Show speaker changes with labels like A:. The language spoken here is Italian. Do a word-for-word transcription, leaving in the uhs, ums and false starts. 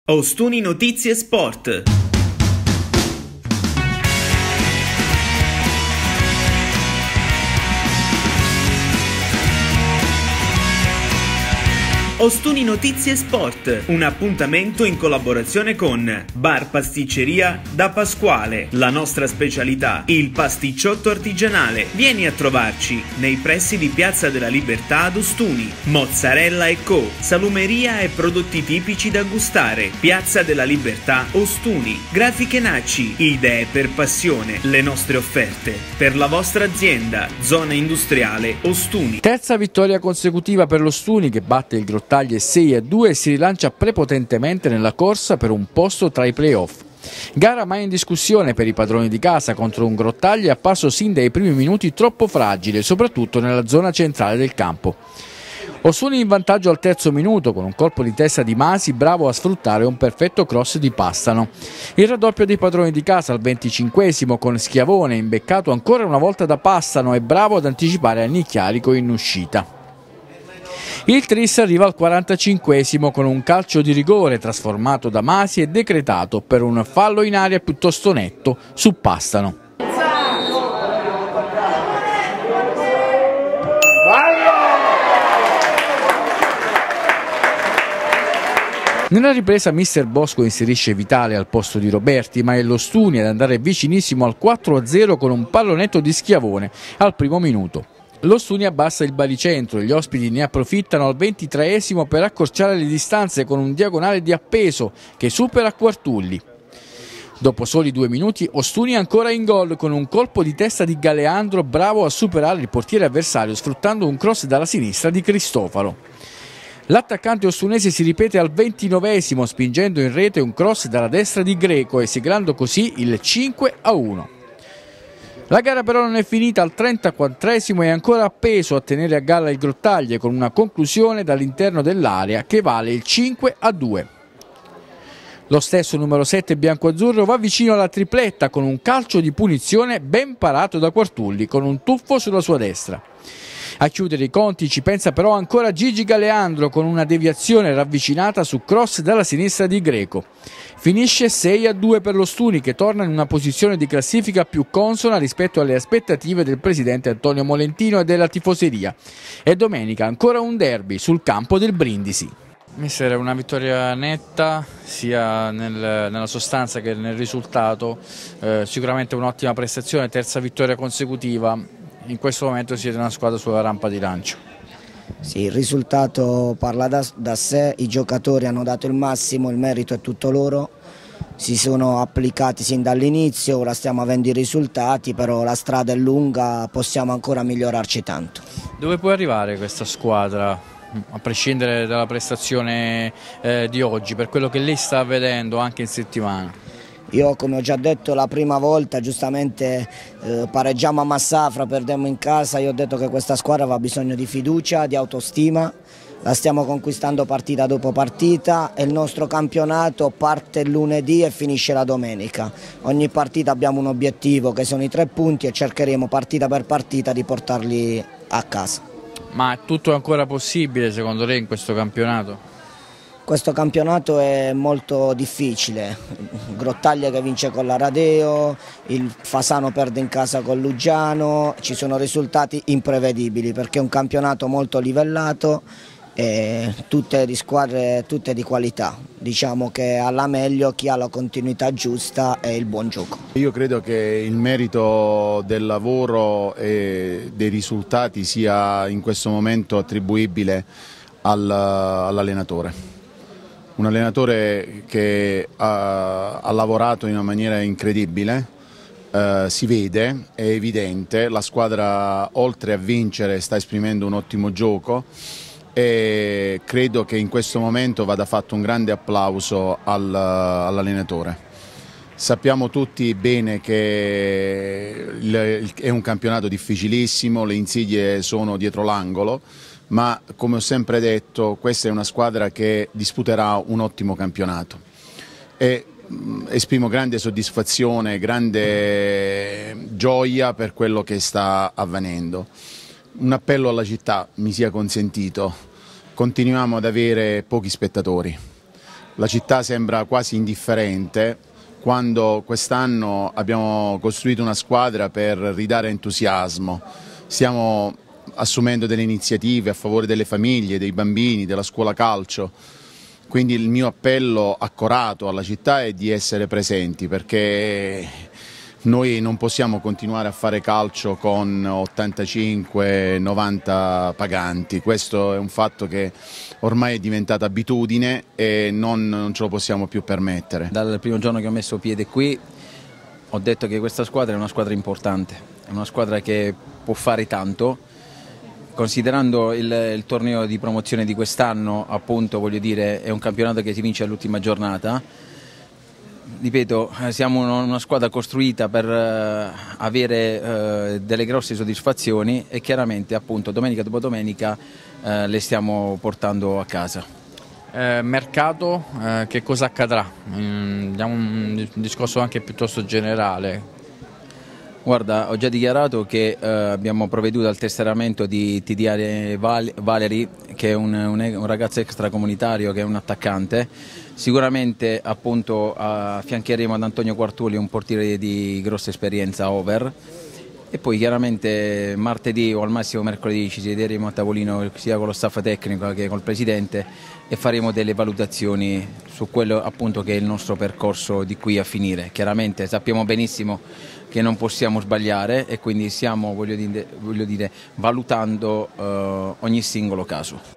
A: Ostuni Notizie Sport. Ostuni Notizie Sport, un appuntamento in collaborazione con Bar Pasticceria da Pasquale, la nostra specialità, il pasticciotto artigianale. Vieni a trovarci nei pressi di Piazza della Libertà ad Ostuni. Mozzarella e Co, salumeria e prodotti tipici da gustare. Piazza della Libertà Ostuni. Grafiche Nacci, idee per passione, le nostre offerte per la vostra azienda. Zona industriale Ostuni.
B: Terza vittoria consecutiva per l'Ostuni, che batte il Grottaglie sei a due e si rilancia prepotentemente nella corsa per un posto tra i playoff. Gara mai in discussione per i padroni di casa contro un Grottaglie apparso sin dai primi minuti troppo fragile, soprattutto nella zona centrale del campo. Ostuni in vantaggio al terzo minuto con un colpo di testa di Masi, bravo a sfruttare un perfetto cross di Pastano. Il raddoppio dei padroni di casa al venticinquesimo con Schiavone imbeccato ancora una volta da Pastano e bravo ad anticipare Annicchiarico in uscita. Il tris arriva al quarantacinquesimo con un calcio di rigore trasformato da Masi e decretato per un fallo in aria piuttosto netto su Pastano. Nella ripresa mister Bosco inserisce Vitale al posto di Roberti, ma è l'Ostuni ad andare vicinissimo al quattro a zero con un pallonetto di Schiavone al primo minuto. L'Ostuni abbassa il baricentro e gli ospiti ne approfittano al ventitreesimo per accorciare le distanze con un diagonale di Appeso che supera Quartulli. Dopo soli due minuti Ostuni ancora in gol con un colpo di testa di Galeandro bravo a superare il portiere avversario sfruttando un cross dalla sinistra di Cristofaro. L'attaccante ostunese si ripete al ventinovesimo spingendo in rete un cross dalla destra di Greco e siglando così il cinque a uno. La gara però non è finita al trentaquattresimo e ancora Appeso a tenere a galla il Grottaglie con una conclusione dall'interno dell'area che vale il cinque a due. Lo stesso numero sette biancoazzurro va vicino alla tripletta con un calcio di punizione ben parato da Quartulli con un tuffo sulla sua destra. A chiudere i conti ci pensa però ancora Gigi Galeandro con una deviazione ravvicinata su cross dalla sinistra di Greco. Finisce sei a due per l'Ostuni che torna in una posizione di classifica più consona rispetto alle aspettative del presidente Antonio Molentino e della tifoseria. E domenica ancora un derby sul campo del Brindisi. Mister, è una vittoria netta sia nel, nella sostanza che nel risultato, eh, sicuramente un'ottima prestazione, terza vittoria consecutiva. In questo momento siete una squadra sulla rampa di lancio.
C: Sì, il risultato parla da, da sé, i giocatori hanno dato il massimo, il merito è tutto loro, si sono applicati sin dall'inizio, ora stiamo avendo i risultati, però la strada è lunga, possiamo ancora migliorarci tanto.
B: Dove può arrivare questa squadra, a prescindere dalla prestazione eh, di oggi, per quello che lei sta vedendo anche in settimana?
C: Io, come ho già detto la prima volta, giustamente eh, pareggiamo a Massafra, perdemmo in casa, io ho detto che questa squadra aveva bisogno di fiducia, di autostima, la stiamo conquistando partita dopo partita e il nostro campionato parte lunedì e finisce la domenica. Ogni partita abbiamo un obiettivo che sono i tre punti e cercheremo partita per partita di portarli a casa.
B: Ma è tutto ancora possibile secondo lei in questo campionato?
C: Questo campionato è molto difficile, Grottaglie che vince con la Radeo, il Fasano perde in casa con Luggiano, ci sono risultati imprevedibili perché è un campionato molto livellato e tutte di squadre tutte di qualità, diciamo che alla meglio chi ha la continuità giusta e il buon gioco.
D: Io credo che il merito del lavoro e dei risultati sia in questo momento attribuibile al, all'allenatore. Un allenatore che ha, ha lavorato in una maniera incredibile, eh, si vede, è evidente, la squadra oltre a vincere sta esprimendo un ottimo gioco e credo che in questo momento vada fatto un grande applauso al, all'allenatore. Sappiamo tutti bene che il, è un campionato difficilissimo, le insidie sono dietro l'angolo, ma come ho sempre detto questa è una squadra che disputerà un ottimo campionato e mh, esprimo grande soddisfazione, grande gioia per quello che sta avvenendo. Un appello alla città mi sia consentito, continuiamo ad avere pochi spettatori, la città sembra quasi indifferente, quando quest'anno abbiamo costruito una squadra per ridare entusiasmo. Stiamo assumendo delle iniziative a favore delle famiglie, dei bambini, della scuola calcio. Quindi il mio appello accorato alla città è di essere presenti, perché noi non possiamo continuare a fare calcio con ottantacinque novanta paganti. Questo è un fatto che ormai è diventata abitudine e non, non ce lo possiamo più permettere.
E: Dal primo giorno che ho messo piede qui ho detto che questa squadra è una squadra importante, è una squadra che può fare tanto. Considerando il, il torneo di promozione di quest'anno, appunto, voglio dire, è un campionato che si vince all'ultima giornata. Ripeto, siamo una squadra costruita per uh, avere uh, delle grosse soddisfazioni e chiaramente, appunto, domenica dopo domenica uh, le stiamo portando a casa.
B: Eh, mercato, eh, che cosa accadrà? Mm, diamo un discorso anche piuttosto generale.
E: Guarda, ho già dichiarato che eh, abbiamo provveduto al tesseramento di T D R Val Valeri, che è un, un, un ragazzo extracomunitario, che è un attaccante. Sicuramente, appunto, affiancheremo ad Antonio Quartuli, un portiere di grossa esperienza over, e poi chiaramente martedì o al massimo mercoledì ci siederemo a tavolino sia con lo staff tecnico che col presidente e faremo delle valutazioni su quello, appunto, che è il nostro percorso di qui a finire. Chiaramente sappiamo benissimo che non possiamo sbagliare e quindi stiamo, voglio dire, voglio dire, valutando eh, ogni singolo caso.